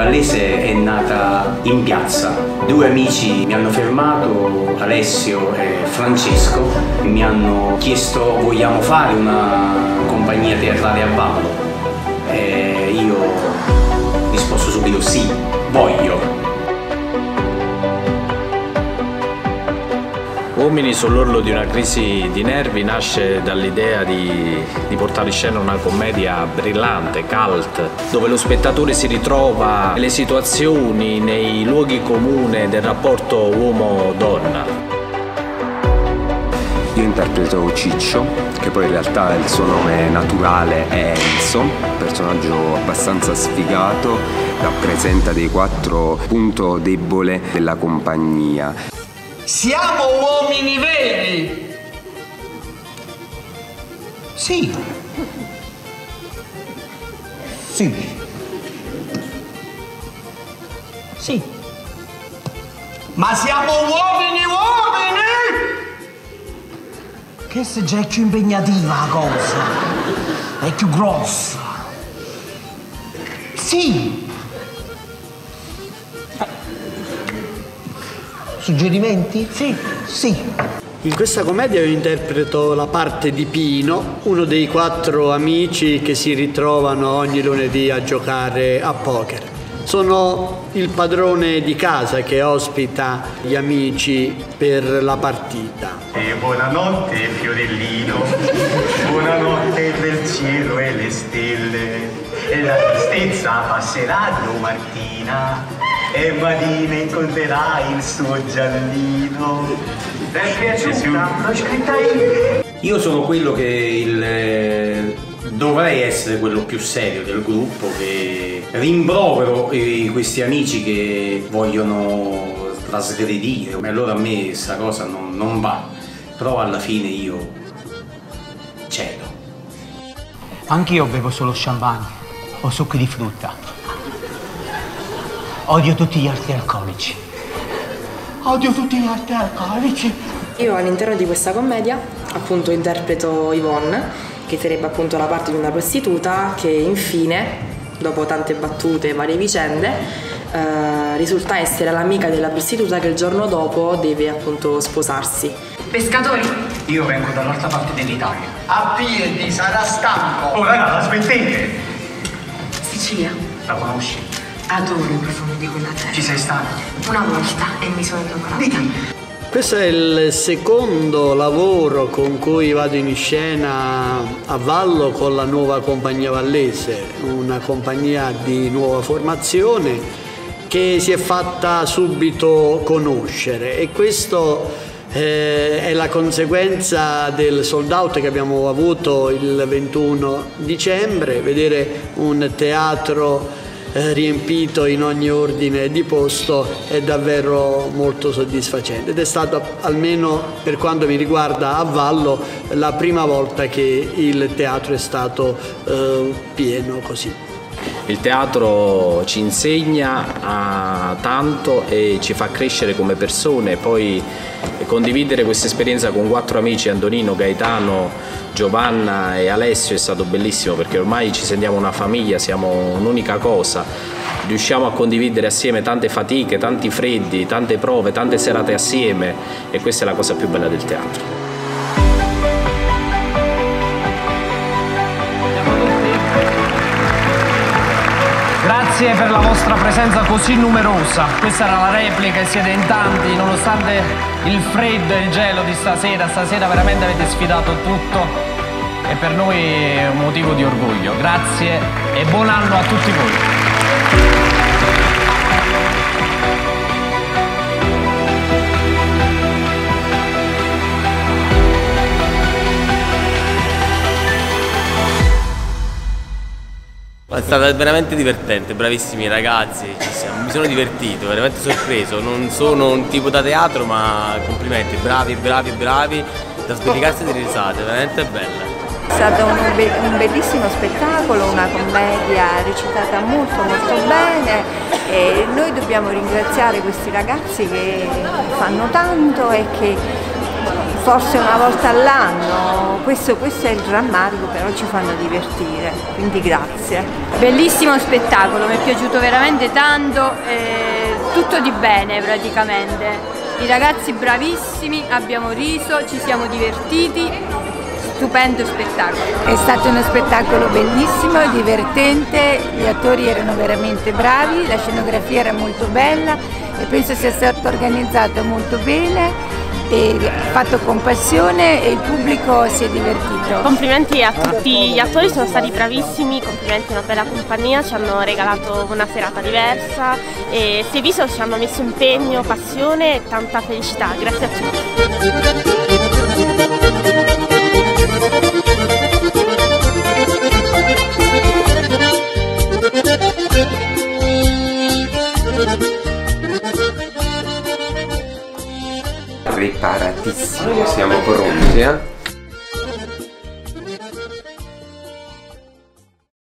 Vallese è nata in piazza. Due amici mi hanno fermato, Alessio e Francesco, e mi hanno chiesto: vogliamo fare una compagnia teatrale a Vallo? E io ho risposto subito: sì, voglio. Uomini sull'orlo di una crisi di nervi nasce dall'idea di portare in scena una commedia brillante, cult, dove lo spettatore si ritrova nelle situazioni, nei luoghi comuni del rapporto uomo-donna. Io interpreto Ciccio, che poi in realtà il suo nome naturale è Enzo, un personaggio abbastanza sfigato, rappresenta dei 4 punti deboli della compagnia. Siamo uomini veri! Sì. Sì. Sì. Ma siamo uomini! Che se già è più impegnativa la cosa. È più grossa. Sì. Suggerimenti? Sì. Sì. In questa commedia io interpreto la parte di Pino, uno dei 4 amici che si ritrovano ogni lunedì a giocare a poker. Sono il padrone di casa che ospita gli amici per la partita. E buonanotte fiorellino, buonanotte del cielo e le stelle, e la tristezza passerà domattina, e Marina incontrerà il suo giallino. Ti è piaciuta? L'ho scritta io. Io sono quello che dovrei essere quello più serio del gruppo, che rimprovero questi amici che vogliono trasgredire. E allora a me questa cosa non va, però alla fine io cedo. Anch'io bevo solo champagne o succhi di frutta. Odio tutti gli altri alcolici. Odio tutti gli altri alcolici. Io all'interno di questa commedia appunto interpreto Yvonne, che sarebbe appunto la parte di una prostituta che infine, dopo tante battute e varie vicende, risulta essere l'amica della prostituta che il giorno dopo deve appunto sposarsi. Pescatori? Io vengo dall'altra parte dell'Italia. A piedi, sarà stanco. Oh raga, la smettete! Sicilia? La conosci? Adoro i profumi di quella terra. Ci sei stato? Una volta e mi sono innamorata. Questo è il secondo lavoro con cui vado in scena a Vallo con la nuova compagnia vallese, una compagnia di nuova formazione che si è fatta subito conoscere, e questo è la conseguenza del sold out che abbiamo avuto il 21 dicembre, vedere un teatro riempito in ogni ordine di posto è davvero molto soddisfacente, ed è stato, almeno per quanto mi riguarda a Vallo, la prima volta che il teatro è stato pieno così. Il teatro ci insegna tanto e ci fa crescere come persone, poi condividere questa esperienza con 4 amici, Antonino, Gaetano, Giovanna e Alessio, è stato bellissimo, perché ormai ci sentiamo una famiglia, siamo un'unica cosa, riusciamo a condividere assieme tante fatiche, tanti freddi, tante prove, tante serate assieme, e questa è la cosa più bella del teatro. Grazie per la vostra presenza così numerosa. Questa era la replica e siete in tanti, nonostante il freddo e il gelo di stasera. Stasera veramente avete sfidato tutto e per noi è un motivo di orgoglio. Grazie e buon anno a tutti voi. È stata veramente divertente, bravissimi ragazzi, mi sono divertito, veramente sorpreso, non sono un tipo da teatro, ma complimenti, bravi, da sbellicarsi di risate, veramente bella. È stato un bellissimo spettacolo, una commedia recitata molto bene, e noi dobbiamo ringraziare questi ragazzi che fanno tanto e che forse una volta all'anno. Questo è il drammatico, però ci fanno divertire, quindi grazie. Bellissimo spettacolo, mi è piaciuto veramente tanto, tutto di bene praticamente. I ragazzi bravissimi, abbiamo riso, ci siamo divertiti, stupendo spettacolo. È stato uno spettacolo bellissimo, divertente, gli attori erano veramente bravi, la scenografia era molto bella e penso sia stato organizzato molto bene e fatto con passione e il pubblico si è divertito. Complimenti a tutti gli attori, sono stati bravissimi, complimenti a una bella compagnia, ci hanno regalato una serata diversa e si è visto che ci hanno messo impegno, passione e tanta felicità. Grazie a tutti. Preparatissimo, siamo pronti,